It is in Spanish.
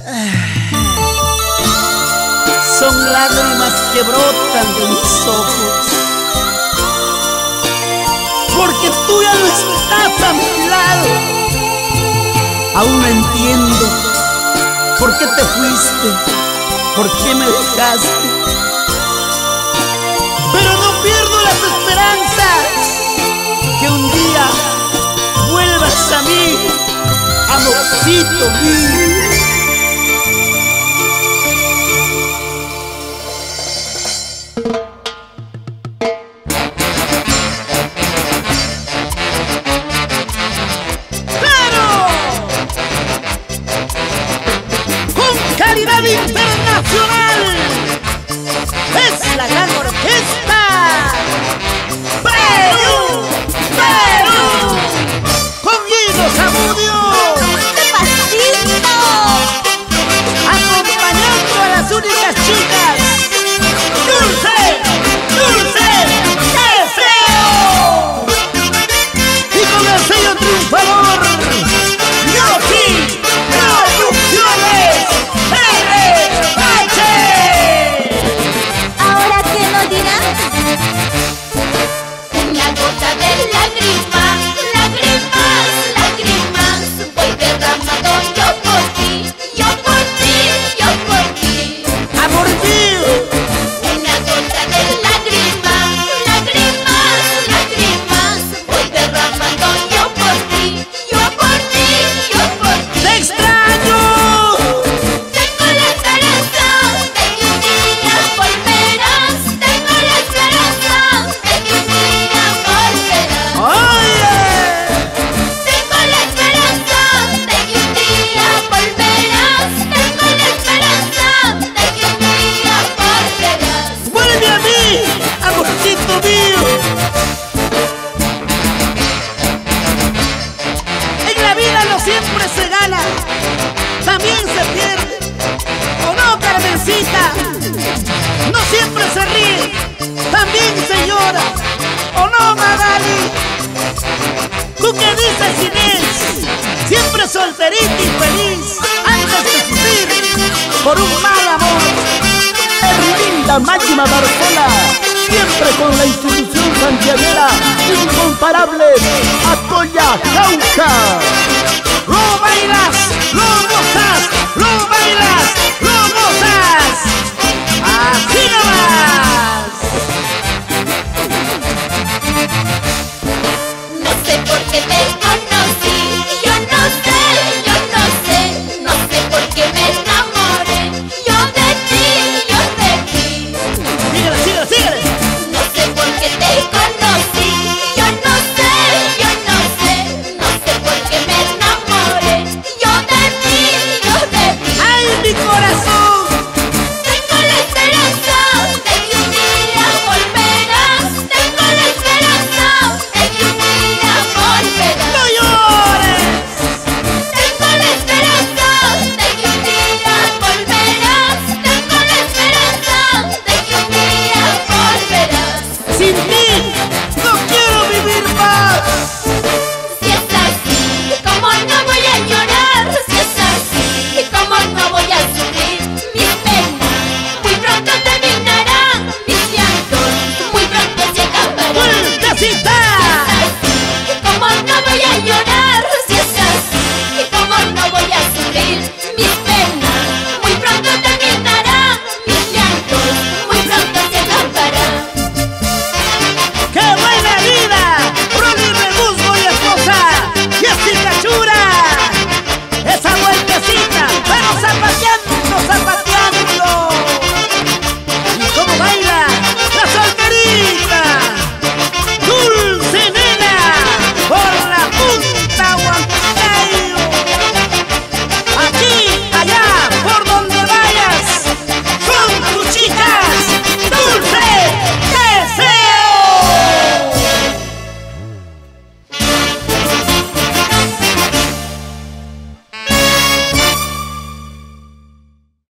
Son lágrimas que brotan de mis ojos, porque tú ya no estás a mi lado. Aún no entiendo por qué te fuiste, por qué me dejaste, pero no pierdo las esperanzas que un día vuelvas a mí, amorcito mío. Internacional es la gran orquesta Perú, Perú, con Guido Zamudio, ¡Despacito! acompañando a las únicas chicas, Dulce, Dulce, Deseo, y con el sello triunfador, Yoshi Producciones. ¿Ahora qué nos dirás? Una gota de lágrimas, lágrimas, lágrimas, voy derramando yo por ti, yo por ti, yo por ti. Amor mío. Una gota de lágrimas, lágrimas, lágrimas, voy derramando yo por ti, yo por ti, yo por ti. ¡Te extraño! Tengo la esperanza de que un día volverás, tengo la esperanza de que un día volverás. ¡Oye! Tengo la esperanza de que un día volverás, tengo la esperanza de que un día volverás. ¡Vuelve a mí, amorcito mío! En la vida no siempre se gana, también se pierde. ¿O no, Carmencita? No siempre se ríe, también se llora. ¿O no, Magali? ¿Tú qué dices, Inés? Siempre solterita y feliz, antes de sufrir por un mal amor. Erlinda Máxima Barcola, siempre con la institución santiaguera, incomparable, Atoya Cauca.